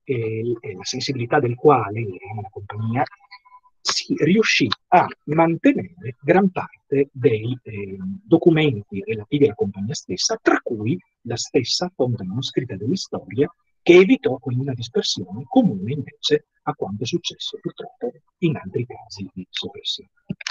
e la sensibilità del quale la compagnia si riuscì a mantenere gran parte dei eh, documenti relativi alla compagnia stessa, tra cui la stessa fonte manoscritta dell'istoria, che evitò quindi una dispersione comune invece a quanto è successo purtroppo in altri casi di soppressione.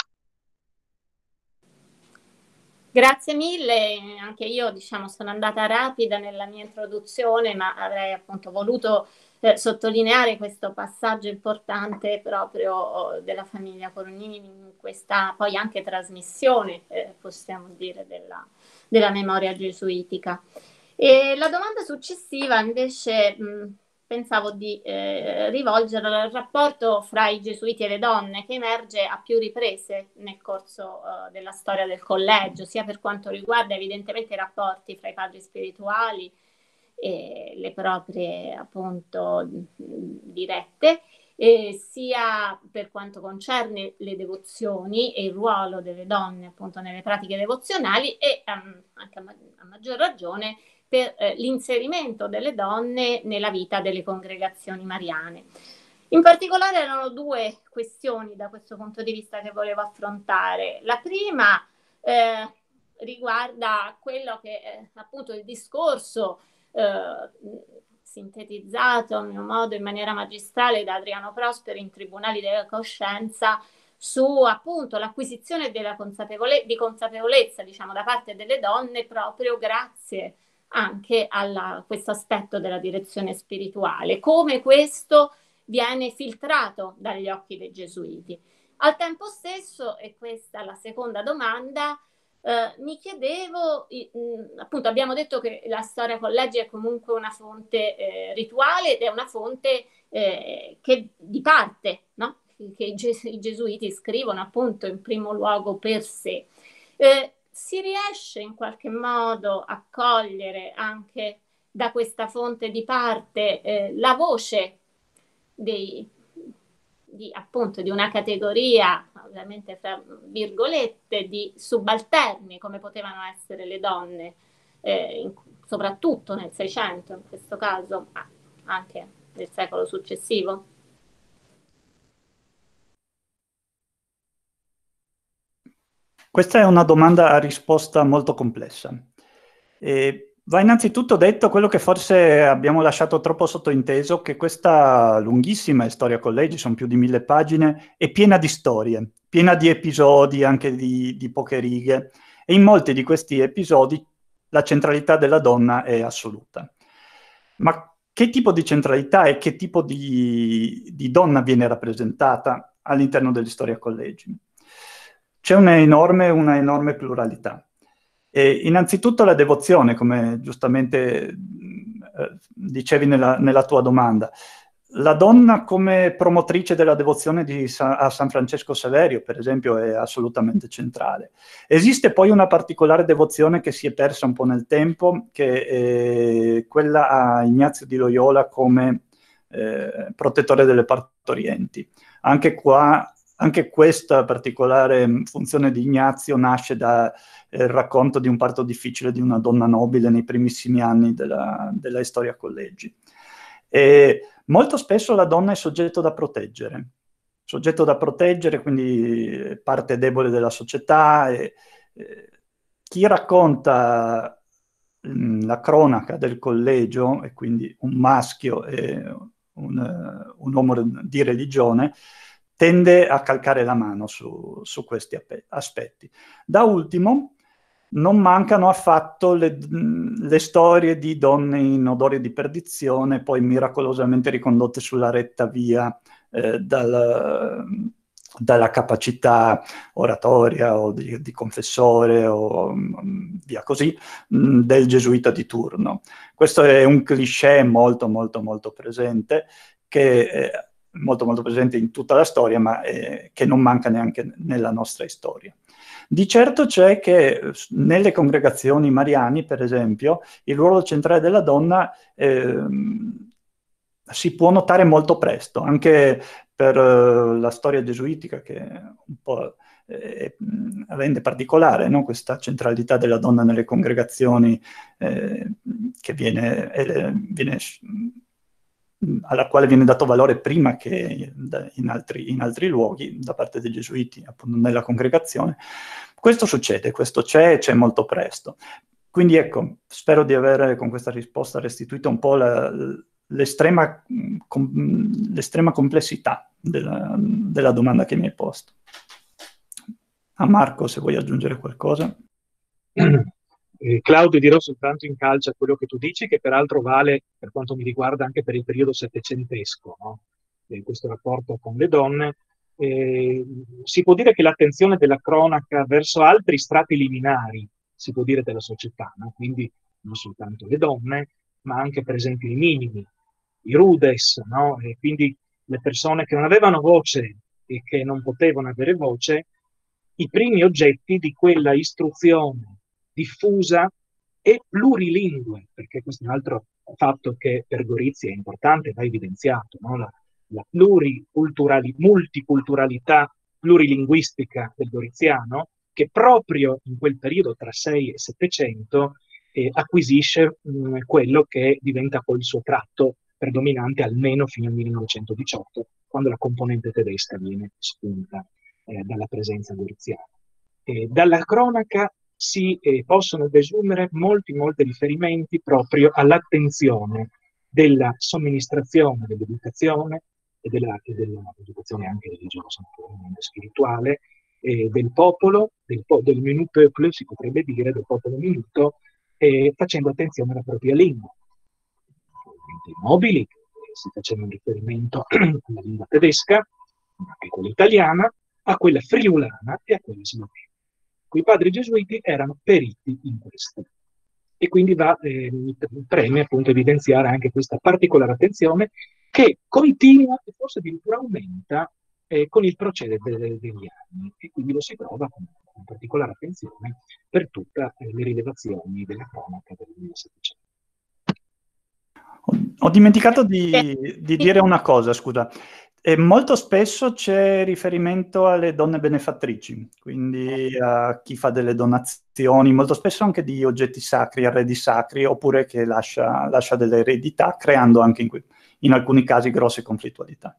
Grazie mille, anche io diciamo sono andata rapida nella mia introduzione, ma avrei appunto voluto eh, sottolineare questo passaggio importante proprio oh, della famiglia Coronini in questa poi anche trasmissione, eh, possiamo dire, della, della memoria gesuitica. E la domanda successiva invece mh, pensavo di eh, rivolgere al rapporto fra i gesuiti e le donne, che emerge a più riprese nel corso uh, della storia del collegio, sia per quanto riguarda evidentemente i rapporti fra i padri spirituali e le proprie appunto dirette, e sia per quanto concerne le devozioni e il ruolo delle donne appunto nelle pratiche devozionali, e um, anche a, ma- a maggior ragione per eh, l'inserimento delle donne nella vita delle congregazioni mariane. In particolare erano due questioni da questo punto di vista che volevo affrontare. La prima eh, riguarda quello che è appunto il discorso eh, sintetizzato a mio modo in maniera magistrale da Adriano Prospero in Tribunali della Coscienza, su appunto l'acquisizione della consapevole- di consapevolezza, diciamo, da parte delle donne, proprio grazie anche a questo aspetto della direzione spirituale, come questo viene filtrato dagli occhi dei gesuiti. Al tempo stesso, e questa è la seconda domanda, eh, mi chiedevo, mh, appunto abbiamo detto che la storia collegi è comunque una fonte eh, rituale ed è una fonte eh, che di parte, no? Che i, ges- i gesuiti scrivono appunto in primo luogo per sé. Eh, si riesce in qualche modo a cogliere anche da questa fonte di parte eh, la voce dei, di, appunto, di una categoria, ovviamente fra virgolette, di subalterni, come potevano essere le donne, eh, in, soprattutto nel Seicento, in questo caso, ma anche nel secolo successivo? Questa è una domanda a risposta molto complessa. E va innanzitutto detto quello che forse abbiamo lasciato troppo sottointeso, che questa lunghissima storia collegi, sono più di mille pagine, è piena di storie, piena di episodi, anche di, di poche righe, e in molti di questi episodi la centralità della donna è assoluta. Ma che tipo di centralità e che tipo di, di donna viene rappresentata? all'interno degli Storia Collegi. C'è una enorme, una enorme pluralità. E innanzitutto la devozione, come giustamente eh, dicevi nella, nella tua domanda. La donna come promotrice della devozione di Sa- a San Francesco Saverio, per esempio, è assolutamente centrale. Esiste poi una particolare devozione che si è persa un po' nel tempo, che è quella a Ignazio di Loyola come eh, protettore delle partorienti. Anche qua, anche questa particolare funzione di Ignazio nasce dal eh, racconto di un parto difficile di una donna nobile nei primissimi anni della, della Storia Collegi. E molto spesso la donna è soggetto da proteggere, soggetto da proteggere, quindi parte debole della società. E, e, chi racconta mh, la cronaca del collegio, e quindi un maschio e un, un uomo di religione, tende a calcare la mano su, su questi aspetti. Da ultimo, non mancano affatto le, le storie di donne in odore di perdizione, poi miracolosamente ricondotte sulla retta via eh, dal, dalla capacità oratoria o di, di confessore o um, via così, mh, del gesuita di turno. Questo è un cliché molto molto molto presente, che è molto molto presente in tutta la storia, ma eh, che non manca neanche nella nostra storia. Di certo c'è che nelle congregazioni mariani, per esempio, il ruolo centrale della donna eh, si può notare molto presto, anche per uh, la storia gesuitica, che un po' eh, rende particolare, no? Questa centralità della donna nelle congregazioni eh, che viene, eh, viene alla quale viene dato valore prima che in altri, in altri luoghi da parte dei gesuiti, appunto nella congregazione. Questo succede, questo c'è, c'è molto presto. Quindi ecco, spero di avere con questa risposta restituito un po' la, l'estrema, com, l'estrema complessità della, della domanda che mi hai posto. A Marco, se vuoi aggiungere qualcosa. Eh, Claudio, dirò soltanto in calce a quello che tu dici, che peraltro vale per quanto mi riguarda anche per il periodo settecentesco, no? Eh, questo rapporto con le donne. Eh, si può dire che l'attenzione della cronaca verso altri strati liminari, si può dire, della società, no? Quindi non soltanto le donne, ma anche per esempio i minimi, i rudes, no? E quindi le persone che non avevano voce e che non potevano avere voce, i primi oggetti di quella istruzione diffusa e plurilingue, perché questo è un altro fatto che per Gorizia è importante, va evidenziato, no? La, la pluriculturali, multiculturalità plurilinguistica del goriziano, che proprio in quel periodo tra sei e settecento eh, acquisisce mh, quello che diventa poi il suo tratto predominante almeno fino al millenovecentodiciotto, quando la componente tedesca viene spunta eh, dalla presenza goriziana. Eh, dalla cronaca si eh, possono desumere molti, molti riferimenti proprio all'attenzione della somministrazione dell'educazione e della, e dell'educazione anche religiosa, naturalmente spirituale, eh, del popolo, del, po- del menu peuple, si potrebbe dire, del popolo minuto, eh, facendo attenzione alla propria lingua. I nobili, eh, si facevano riferimento alla lingua tedesca, anche quella italiana, a quella friulana e a quella slovena. I padri gesuiti erano periti in questo. E quindi va, eh, mi preme appunto evidenziare anche questa particolare attenzione che continua e forse addirittura aumenta eh, con il procedere de- degli anni, e quindi lo si trova con, con particolare attenzione per tutte eh, le rilevazioni della cronaca del millesettecento. Ho, ho dimenticato di, di dire una cosa, scusa. E molto spesso c'è riferimento alle donne benefattrici, quindi a chi fa delle donazioni, molto spesso anche di oggetti sacri, arredi sacri, oppure che lascia, lascia delle eredità, creando anche in, in alcuni casi grosse conflittualità.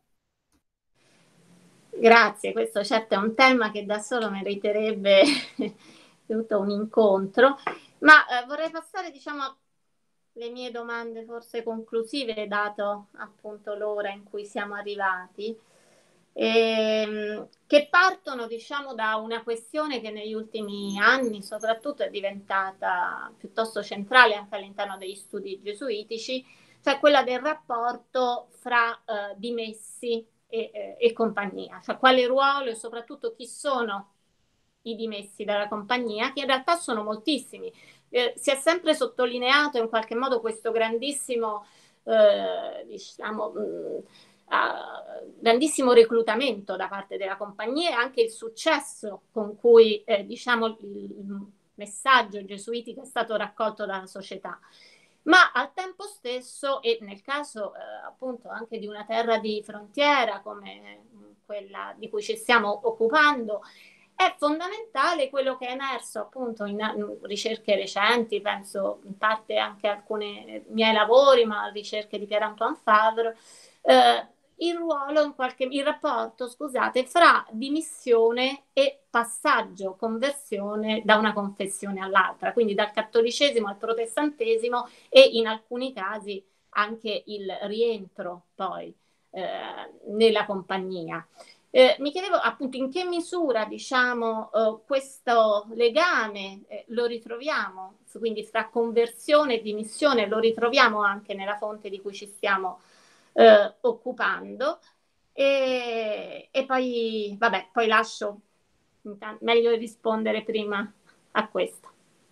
Grazie, questo certo è un tema che da solo meriterebbe tutto un incontro, ma eh, vorrei passare, diciamo, a le mie domande forse conclusive, dato appunto l'ora in cui siamo arrivati, ehm, che partono, diciamo, da una questione che negli ultimi anni soprattutto è diventata piuttosto centrale anche all'interno degli studi gesuitici, cioè quella del rapporto fra eh, dimessi e, eh, e compagnia, cioè quale ruolo e soprattutto chi sono i dimessi dalla compagnia, che in realtà sono moltissimi. Eh, si è sempre sottolineato in qualche modo questo grandissimo, eh, diciamo, mh, uh, grandissimo reclutamento da parte della compagnia e anche il successo con cui eh, diciamo, il, il messaggio gesuitico è stato raccolto dalla società. Ma al tempo stesso, e nel caso eh, appunto anche di una terra di frontiera come quella di cui ci stiamo occupando, è fondamentale quello che è emerso appunto in, in ricerche recenti, penso in parte anche a alcuni miei lavori, ma ricerche di Pierre-Antoine Favre, eh, il ruolo, in qualche, il rapporto, scusate, fra dimissione e passaggio, conversione da una confessione all'altra, quindi dal cattolicesimo al protestantesimo e in alcuni casi anche il rientro poi eh, nella compagnia. Eh, mi chiedevo appunto in che misura diciamo eh, questo legame eh, lo ritroviamo, quindi fra conversione e dimissione lo ritroviamo anche nella fonte di cui ci stiamo eh, occupando e, e poi vabbè poi lascio meglio rispondere prima a questo.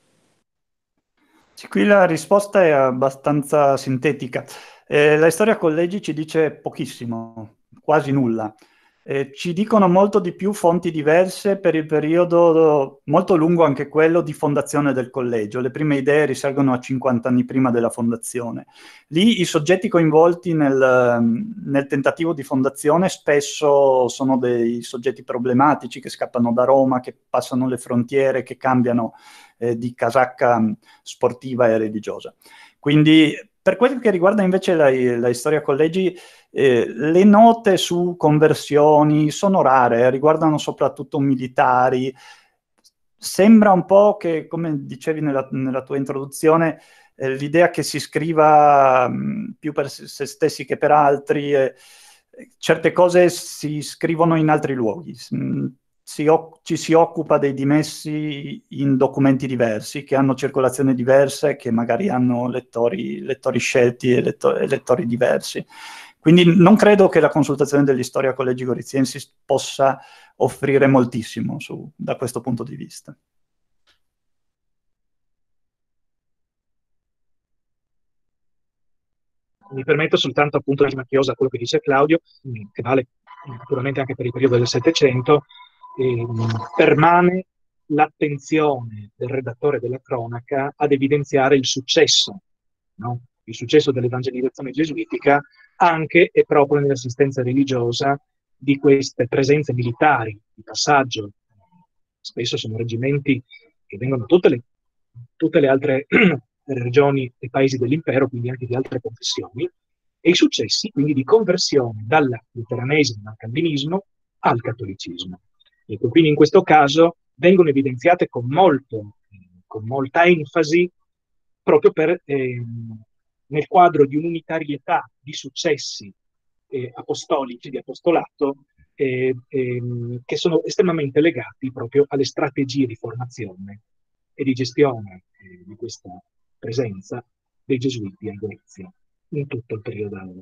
Sì, qui la risposta è abbastanza sintetica. Eh, la storia collegi ci dice pochissimo, quasi nulla. Eh, ci dicono molto di più fonti diverse per il periodo molto lungo, anche quello di fondazione del collegio. Le prime idee risalgono a cinquanta anni prima della fondazione. Lì i soggetti coinvolti nel, nel tentativo di fondazione spesso sono dei soggetti problematici che scappano da Roma, che passano le frontiere, che cambiano eh, di casacca sportiva e religiosa. Quindi per quel che riguarda invece la, la storia collegi, eh, le note su conversioni sono rare, riguardano soprattutto militari. Sembra un po' che, come dicevi nella, nella tua introduzione, eh, l'idea che si scriva mh, più per se stessi che per altri, eh, certe cose si scrivono in altri luoghi. Mh, Si, ci si occupa dei dimessi in documenti diversi, che hanno circolazione diversa e che magari hanno lettori, lettori scelti e, letto, e lettori diversi. Quindi non credo che la consultazione dell'Historia Collegi Goriziensis possa offrire moltissimo su, da questo punto di vista. Mi permetto soltanto appunto di macchiosa quello che dice Claudio, che vale naturalmente anche per il periodo del Settecento. Eh, permane l'attenzione del redattore della cronaca ad evidenziare il successo, no? Il successo dell'evangelizzazione gesuitica anche e proprio nell'assistenza religiosa di queste presenze militari di passaggio. Spesso sono reggimenti che vengono da tutte le, tutte le altre regioni e paesi dell'impero, quindi anche di altre confessioni, e i successi quindi di conversione dal luteranesimo, dal calvinismo al cattolicismo. Ecco, quindi in questo caso vengono evidenziate con, molto, con molta enfasi proprio per, eh, nel quadro di un'unitarietà di successi eh, apostolici, di apostolato, eh, eh, che sono estremamente legati proprio alle strategie di formazione e di gestione eh, di questa presenza dei gesuiti a Gorizia in tutto il periodo della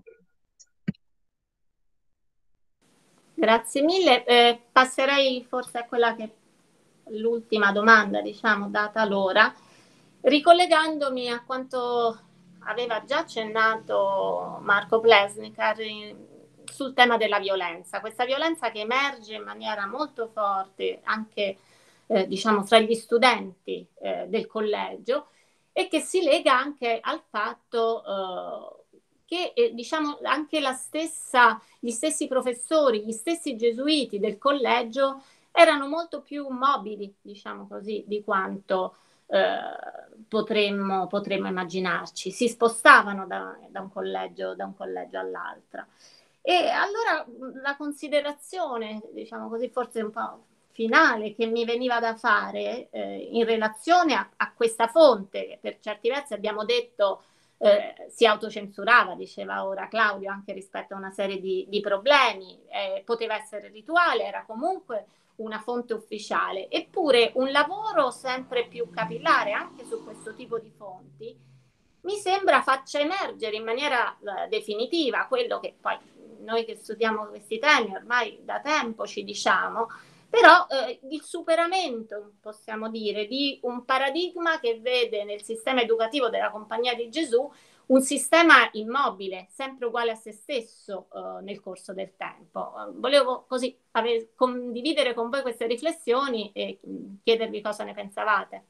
Grazie mille. Eh, passerei forse a quella che è l'ultima domanda, diciamo, data l'ora, ricollegandomi a quanto aveva già accennato Marco Plesnikar sul tema della violenza, questa violenza che emerge in maniera molto forte anche eh, diciamo fra gli studenti eh, del collegio e che si lega anche al fatto eh, che eh, diciamo anche la stessa, gli stessi professori, gli stessi gesuiti del collegio erano molto più mobili, diciamo così, di quanto eh, potremmo, potremmo immaginarci. Si spostavano da, da un collegio, da un collegio all'altro. E allora la considerazione, diciamo così, forse un po' finale che mi veniva da fare eh, in relazione a, a questa fonte, che per certi versi abbiamo detto eh, si autocensurava, diceva ora Claudio, anche rispetto a una serie di, di problemi, eh, poteva essere rituale, era comunque una fonte ufficiale, eppure un lavoro sempre più capillare anche su questo tipo di fonti mi sembra faccia emergere in maniera eh, definitiva quello che poi noi che studiamo questi temi ormai da tempo ci diciamo, però eh, il superamento, possiamo dire, di un paradigma che vede nel sistema educativo della Compagnia di Gesù un sistema immobile, sempre uguale a se stesso eh, nel corso del tempo. Volevo così ave- condividere con voi queste riflessioni e mh, chiedervi cosa ne pensavate.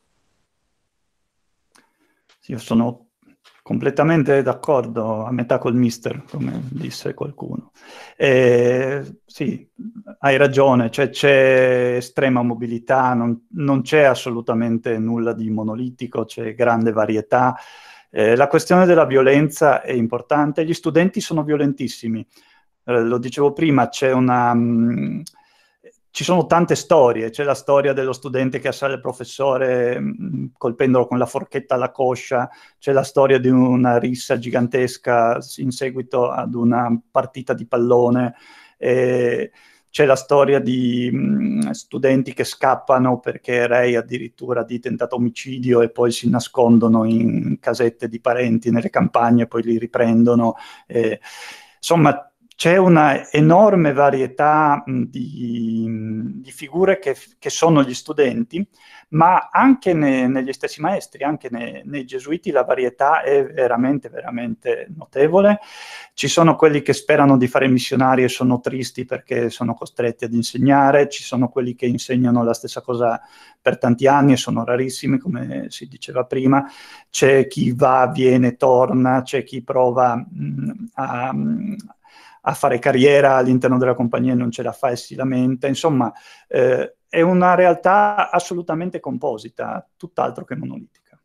Io sono completamente d'accordo, a metà col mister, come disse qualcuno. Eh, sì, hai ragione, cioè c'è estrema mobilità, non, non c'è assolutamente nulla di monolitico, c'è grande varietà. Eh, la questione della violenza è importante, gli studenti sono violentissimi. Eh, lo dicevo prima, c'è una... Mh, ci sono tante storie, c'è la storia dello studente che assale il professore mh, colpendolo con la forchetta alla coscia, c'è la storia di una rissa gigantesca in seguito ad una partita di pallone, eh, c'è la storia di mh, studenti che scappano perché rei addirittura di tentato omicidio e poi si nascondono in casette di parenti nelle campagne e poi li riprendono. Eh, insomma, c'è una enorme varietà mh, di, di figure che, che sono gli studenti, ma anche ne, negli stessi maestri, anche ne, nei gesuiti la varietà è veramente, veramente notevole. Ci sono quelli che sperano di fare missionari e sono tristi perché sono costretti ad insegnare, ci sono quelli che insegnano la stessa cosa per tanti anni e sono rarissimi, come si diceva prima. C'è chi va, viene, torna, c'è chi prova mh, a... a fare carriera all'interno della compagnia e non ce la fa e si lamenta. Insomma, eh, è una realtà assolutamente composita, tutt'altro che monolitica.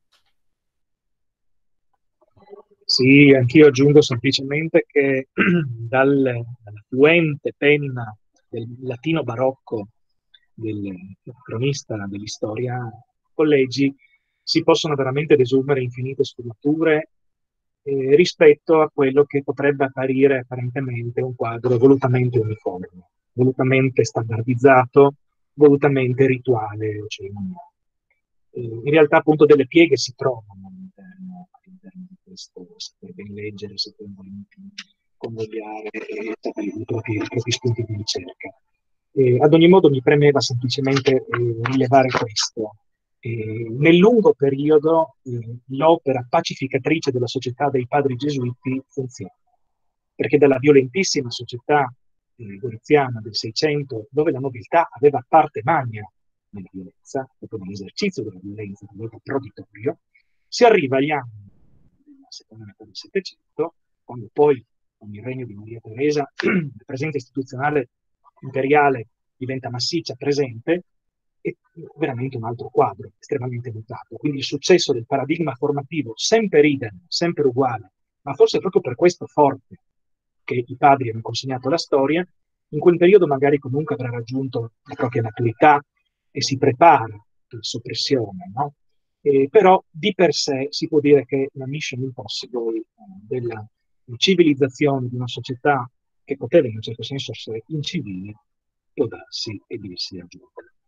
Sì, anch'io aggiungo semplicemente che dal, dalla fluente penna del latino barocco del cronista dell'istoria Collegi si possono veramente desumere infinite sfumature eh, rispetto a quello che potrebbe apparire apparentemente un quadro volutamente uniforme, volutamente standardizzato, volutamente rituale o cerimoniale. Eh, in realtà appunto delle pieghe si trovano all'interno, all'interno di questo, saper ben leggere, saper ben convogliare e trovare i propri, i propri spunti di ricerca. Eh, ad ogni modo mi premeva semplicemente eh, rilevare questo. Eh, nel lungo periodo eh, l'opera pacificatrice della società dei padri gesuiti funziona, perché dalla violentissima società eh, gotiziana del Seicento, dove la nobiltà aveva parte magna nella violenza, proprio nell'esercizio della violenza, del voto proditorio, si arriva agli anni della seconda metà del Settecento, quando poi con il regno di Maria Teresa la presenza istituzionale imperiale diventa massiccia, presente, è veramente un altro quadro, estremamente mutato. Quindi il successo del paradigma formativo, sempre idem, sempre uguale, ma forse proprio per questo forte, che i padri hanno consegnato alla storia, in quel periodo magari comunque avrà raggiunto la propria maturità e si prepara alla soppressione, no? Eh, però di per sé si può dire che la mission impossible eh, della civilizzazione di una società che poteva in un certo senso essere incivile può darsi e dirsi raggiunta.